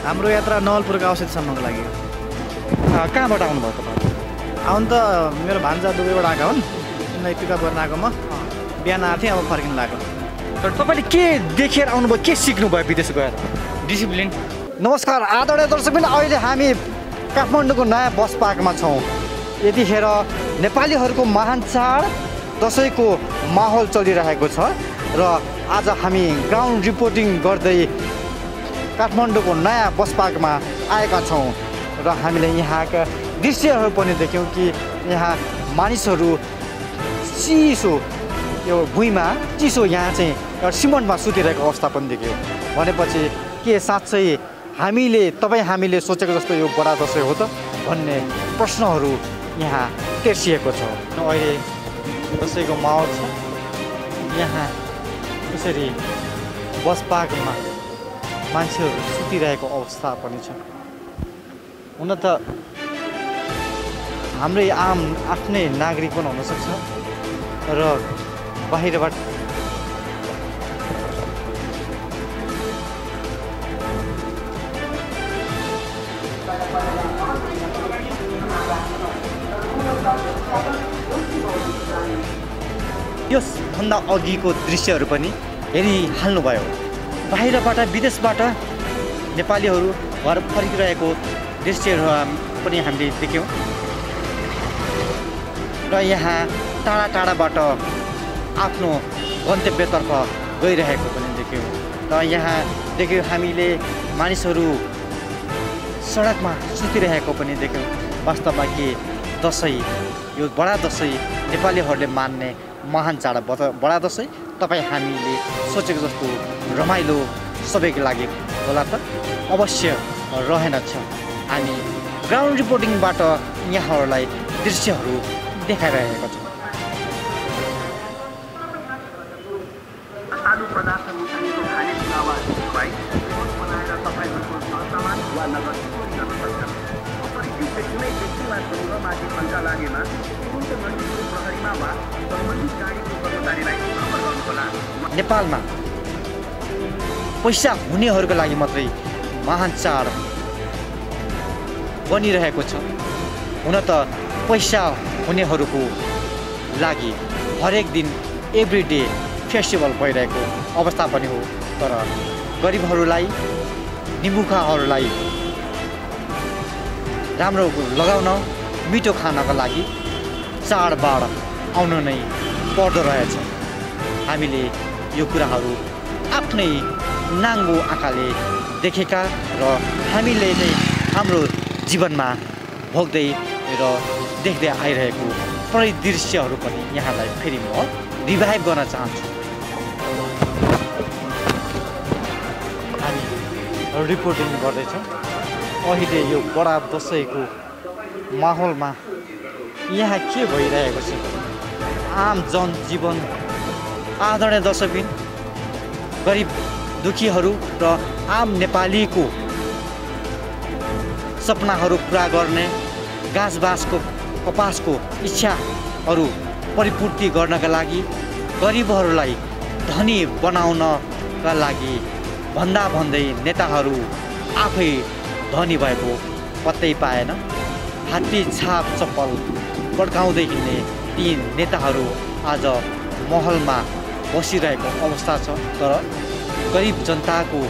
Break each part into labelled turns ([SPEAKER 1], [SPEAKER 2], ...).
[SPEAKER 1] हाम्रो यात्रा नवलपुरको औषधिसम्मको लागि हो।
[SPEAKER 2] कहाँबाट आउनुभयो तपाईँ?
[SPEAKER 1] आउनु त मेरो भान्जा दुबईबाट आएका हुन्, उनलाई पिकअप गर्न आएको म। बिहान आएको थिएँ, अब फर्किन लागेको।
[SPEAKER 2] तर तपाईँले के देखेर आउनुभयो, के सिक्नुभयो विदेश गएर?
[SPEAKER 1] डिसिप्लिन।
[SPEAKER 2] नमस्कार आदरणीय दर्शकबिन, अहिले हामी काठमाडौँको नयाँ बस पार्कमा छौँ। यतिखेर नेपालीहरूको महान चाड दसैँको माहौल चलिरहेको छ र आज हामी ग्राउन्ड रिपोर्टिङ गर्दै काठमाडौँको नयाँ बस पार्कमा आएका छौँ र हामीले यहाँका दृश्यहरू पनि देख्यौँ कि यहाँ मानिसहरू चिसो यो भुइँमा चिसो यहाँ चाहिँ एउटा सिमेन्टमा सुतिरहेको अवस्था पनि देख्यौँ। भनेपछि के साँच्चै हामीले सोचेको जस्तो यो बडा दसैँ हो त भन्ने प्रश्नहरू यहाँ तेर्सिएको छ। अहिले दसैँको माहौल छ। यहाँ यसरी बस पार्कमा मान्छेहरू सुतिरहेको अवस्था पनि छ। हुन त हाम्रै आम आफ्नै नागरिक पनि हुनसक्छ र बाहिरबाट यसभन्दा अघिको दृश्यहरू पनि हेरिहाल्नुभयो। बाहिरबाट विदेशबाट नेपालीहरू घर फर्किरहेको दृश्यहरू पनि हामीले देख्यौँ र यहाँ टाढा टाढाबाट आफ्नो गन्तव्यतर्फ गइरहेको पनि देख्यौँ र यहाँ देख्यौँ हामीले मानिसहरू सडकमा सुतिरहेको पनि देख्यौँ। वास्तवमा के दसैँ, यो बडा दसैँ नेपालीहरूले मान्ने महान चाड बडा दसैँ तपाईँ हामीले सोचेको जस्तो रमाइलो सबैको लागि होला त? अवश्य रहेनछ। हामी ग्राउन्ड रिपोर्टिङबाट यहाँहरूलाई दृश्यहरू देखाइरहेको छौँ। नेपालमा पैसा हुनेहरूको लागि मात्रै महान चाड बनिरहेको छ। हुन त पैसा हुनेहरूको लागि हरेक दिन एभ्रिडे फेस्टिभल भइरहेको अवस्था पनि हो। तर गरिबहरूलाई, निमुखाहरूलाई राम्रो लगाउन, मिठो खानको लागि चाडबाड आउनु नै पर्दो रहेछ। हामीले यो कुराहरू आफ्नै नाङ्गो आँखाले देखेका र हामीले नै हाम्रो जीवनमा भोग्दै र देख्दै आइरहेको परिदृश्यहरू पनि यहाँलाई फेरि म रिभाइभ गर्न चाहन्छु। हामी रिपोर्टिङ गर्दैछौँ। अहिले यो बडा दसैँको माहौलमा यहाँ के भइरहेको छ? आम जनजीवन, आदरणीय दर्शकबिन, गरिब दुखीहरू र आम नेपालीको सपनाहरू पुरा गर्ने, गाँसबासको कपासको इच्छाहरू परिपूर्ति गर्नका लागि, गरिबहरूलाई धनी बनाउनका लागि भन्दै नेताहरू आफै धनी भएको पत्तै पाएन। हात्ती छाप चप्पल पड्काउँदै हिँड्ने ती नेताहरू आज महलमा बसिरहेको अवस्था छ। तर गरिब जनताको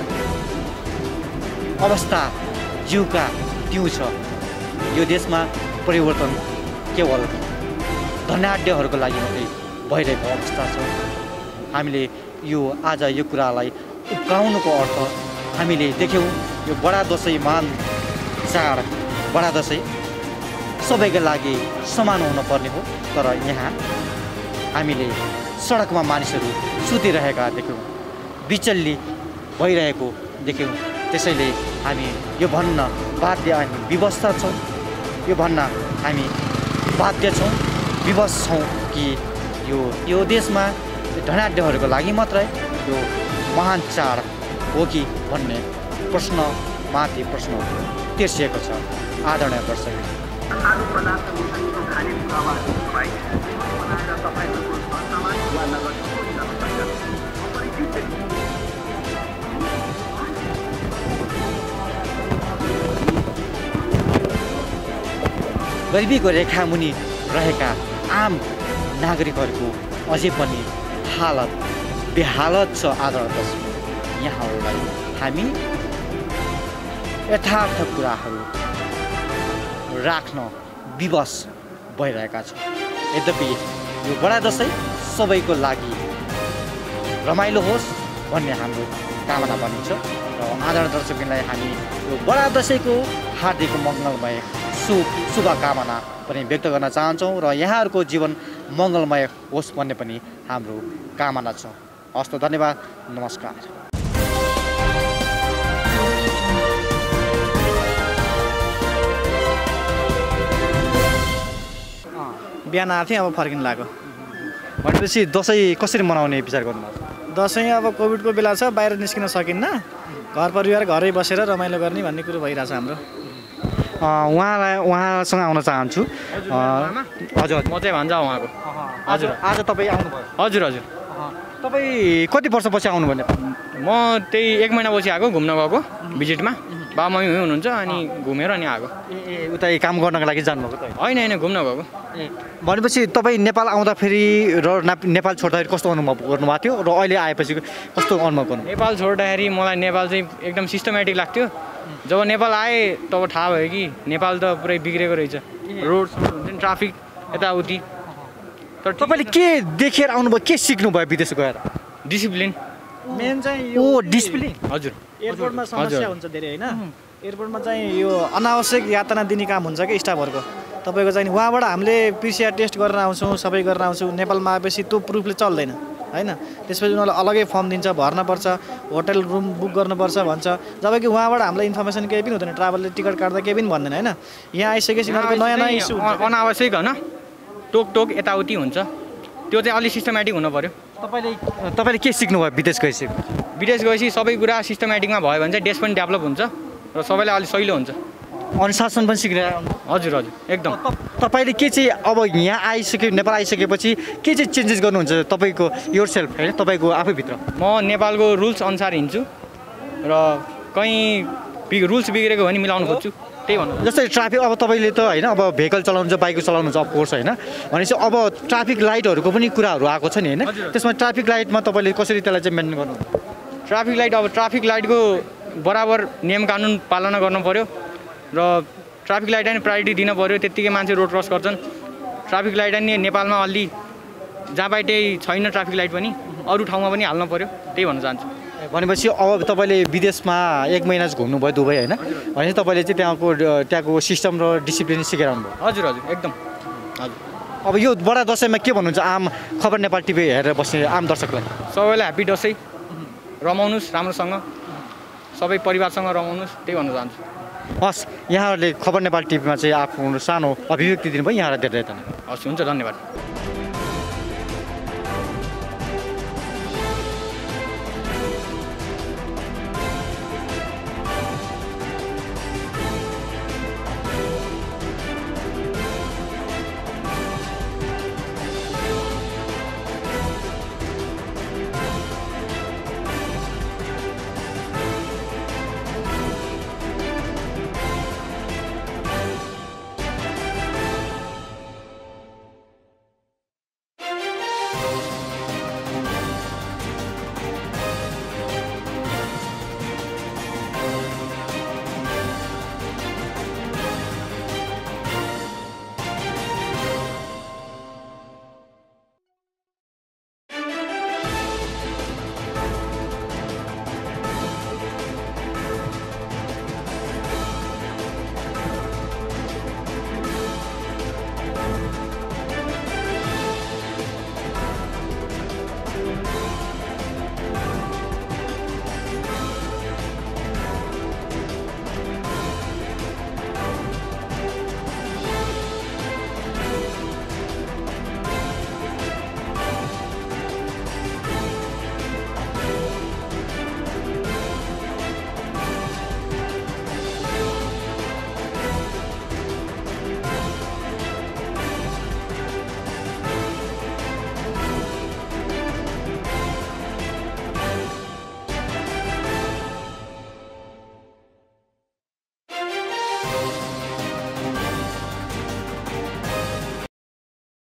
[SPEAKER 2] अवस्था जिउका त्यौँ छ। यो देशमा परिवर्तन केवल धनाढ्यहरूको लागि मात्रै भइरहेको अवस्था छ। हामीले आज यो कुरालाई उब्काउनुको अर्थ हामीले देख्यौँ। यो बडा दसैँ महान चाड बडा दसैँ सबैका लागि समान हुनुपर्ने हो। तर यहाँ हामीले सडकमा मानिसहरू सुतिरहेका देख्यौँ, बिचल्ली भइरहेको देख्यौँ। त्यसैले हामी यो भन्न बाध्य अनि विवश छौँ। यो भन्न हामी बाध्य छौँ, विवश छौँ कि यो देशमा धनाढ्यहरूको लागि मात्रै यो महान चाड हो कि भन्ने प्रश्नमाथि प्रश्न तेर्सिएको छ। आदरणीय दर्शक, गरिबीको रेखामुनि रहेका आम नागरिकहरूको अझै पनि हालत बेहालत छ। आदरणीय यहाँहरूलाई हामी यथार्थ कुराहरू राख्न विवश भइरहेका छौँ। यद्यपि यो बडा दसैँ सबैको लागि रमाइलो होस् भन्ने हाम्रो कामना पनि छ र आदरणीय दर्शकलाई हामी यो बडा दसैँको हार्दिक मङ्गलमय शुभकामना पनि व्यक्त गर्न चाहन्छौँ र यहाँहरूको जीवन मङ्गलमय होस् भन्ने पनि हाम्रो कामना छ। हस्त धन्यवाद, नमस्कार।
[SPEAKER 1] बिहान आएको थिएँ, अब फर्किन लाग्यो।
[SPEAKER 2] भनेपछि दसैँ कसरी मनाउने विचार गर्नुभएको?
[SPEAKER 1] दसैँ अब कोभिडको बेला छ, बाहिर निस्किन सकिन्न, घर परिवार घरै बसेर रमाइलो गर्ने भन्ने कुरो भइरहेछ हाम्रो।
[SPEAKER 2] उहाँसँग आउन चाहन्छु। हजुर,
[SPEAKER 3] म चाहिँ भान्जा उहाँको।
[SPEAKER 2] हजुर, आज तपाईँ आउनुभयो?
[SPEAKER 3] हजुर हजुर।
[SPEAKER 2] तपाईँ कति वर्षपछि आउनुभयो नेपाल?
[SPEAKER 3] म त्यही 1 महिनापछि आएको, घुम्न गएको भिजिटमा। बाबा मम्मी हुनुहुन्छ अनि घुमेर अनि आएको।
[SPEAKER 2] उता काम गर्नको लागि जानुभएको त?
[SPEAKER 3] होइन घुम्न गएको।
[SPEAKER 2] भनेपछि तपाईँ नेपाल आउँदाखेरि र नेपाल छोड्दाखेरि कस्तो अनुभव गर्नुभएको थियो र अहिले आएपछि कस्तो अनुभव गर्नु?
[SPEAKER 3] नेपाल छोड्दाखेरि मलाई नेपाल चाहिँ एकदम सिस्टमेटिक लाग्थ्यो। जब नेपाल आएँ तब थाहा भयो कि नेपाल त पुरै बिग्रेको रहेछ। रोड हुन्छ नि, ट्राफिक यताउति।
[SPEAKER 2] तर तपाईँले के देखेर आउनुभयो, के सिक्नुभयो विदेश गएर?
[SPEAKER 3] डिसिप्लिन।
[SPEAKER 1] मेन चाहिँ
[SPEAKER 2] ओ डिसिप्लिन।
[SPEAKER 3] हजुर।
[SPEAKER 1] एयरपोर्टमा समस्या हुन्छ धेरै होइन। एयरपोर्टमा चाहिँ यो अनावश्यक यातना दिने काम हुन्छ कि स्टाफहरूको। तपाईँको चाहिँ वहाँबाट हामीले पिसिआर टेस्ट गरेर आउँछौँ, सबै गरेर आउँछौँ। नेपालमा आएपछि त्यो प्रुफले चल्दैन होइन। त्यसपछि उनीहरूले अलगै फर्म दिन्छ, भर्नुपर्छ, होटल रुम बुक गर्नुपर्छ भन्छ। जबकि वहाँबाट हामीलाई इन्फर्मेसन केही पनि हुँदैन, ट्राभलले टिकट काट्दा केही पनि भन्दैन होइन। यहाँ आइसकेपछि यिनीहरूको नयाँ नयाँ इस्यु
[SPEAKER 3] अनावश्यक होइन, टोक यताउति हुन्छ। त्यो चाहिँ अलिक सिस्टमेटिक हुनु पऱ्यो।
[SPEAKER 2] तपाईँले के सिक्नुभयो विदेश गएपछि?
[SPEAKER 3] विदेश गएपछि सबै कुरा सिस्टमेटिकमा भयो भने चाहिँ देश पनि डेभलप हुन्छ र सबैलाई अलिक सहिलो हुन्छ।
[SPEAKER 2] अनुशासन पनि सिक्ने?
[SPEAKER 3] हजुर हजुर, एकदम।
[SPEAKER 2] तपाईँले के चाहिँ अब यहाँ नेपाल आइसकेपछि के चाहिँ चेन्जेस गर्नुहुन्छ तपाईँको योर सेल्फ होइन, तपाईँको आफैभित्र?
[SPEAKER 3] म नेपालको रुल्स अनुसार हिँड्छु र कहीँ रुल्स बिग्रेको भने मिलाउनु खोज्छु, त्यही भन्नु।
[SPEAKER 2] जस्तै ट्राफिक, अब तपाईँले त होइन अब भेहिकल चलाउनुहुन्छ, बाइक चलाउनुहुन्छ अफकोर्स होइन, भनेपछि अब ट्राफिक लाइटहरूको पनि कुराहरू आएको छ नि होइन। त्यसमा ट्राफिक लाइटमा तपाईँले कसरी त्यसलाई चाहिँ मेन्टेन गर्नु?
[SPEAKER 3] ट्राफिक लाइट, अब ट्राफिक लाइटको बराबर नियम कानुन पालना गर्नु पऱ्यो र ट्राफिक लाइट नै प्रायोरिटी दिन पऱ्यो। त्यत्तिकै मान्छे रोड क्रस गर्छन्। ट्राफिक लाइट नि नेपालमा अलि जहाँ पाइ त्यही छैन, ट्राफिक लाइट पनि अरू ठाउँमा पनि हाल्नु पऱ्यो, त्यही भन्न चाहन्छु।
[SPEAKER 2] भनेपछि अब तपाईँले विदेशमा 1 महिना घुम्नुभयो दुबई होइन, भनेपछि तपाईँले चाहिँ त्यहाँको सिस्टम र डिसिप्लिन सिकेर आउनुभयो?
[SPEAKER 3] हजुर हजुर, एकदम। हजुर।
[SPEAKER 2] अब यो बडा दसैँमा के भन्नुहुन्छ आम खबर नेपाल टिभी हेरेर बस्ने आम दर्शकलाई?
[SPEAKER 3] सबैलाई ह्याप्पी दसैँ, रमाउनुहोस् राम्रोसँग, सबै परिवारसँग रमाउनुहोस्, त्यही भन्न चाहन्छु।
[SPEAKER 2] हस्, यहाँहरूले खबर नेपाल टिभीमा चाहिँ आफ्नो सानो अभिव्यक्ति दिनुभयो, यहाँलाई धेरै धन्यवाद।
[SPEAKER 3] हस्, हुन्छ, धन्यवाद।